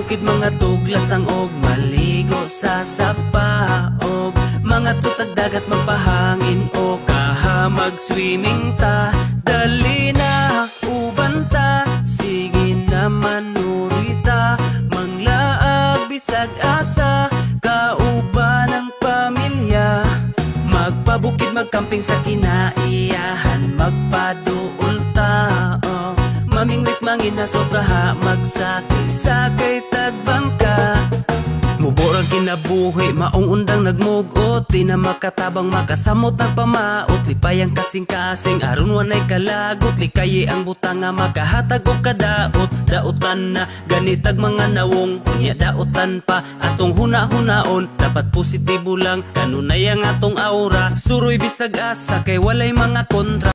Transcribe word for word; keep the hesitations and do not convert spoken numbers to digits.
bukid mga tuglasang og maligo sa sapa, og mga tutag dagat magpahangin o kaha mag-swimming ta. Dali na uban ta, sige naman nurita, manglaag bisag asa kauban ang pamilya. Magpabukid magkamping sa kinaiyahan, magpaduol ta, oh. Mamingwit manginaso kaha magsakay-sakay tagbangka. Muborang kinabuhi, maong undang nagmugot, di na makatabang makasamot nagpamaot. Lipayang kasing-kasing, aron wanay kalagot, likayi ang butang nga makahatag o kadaot. Daotan na ganitag mga nawong, unya daotan pa atong huna-hunaon. Dapat positibo lang, kanunay ang atong aura, suroy bisag asa kay walay mga kontra.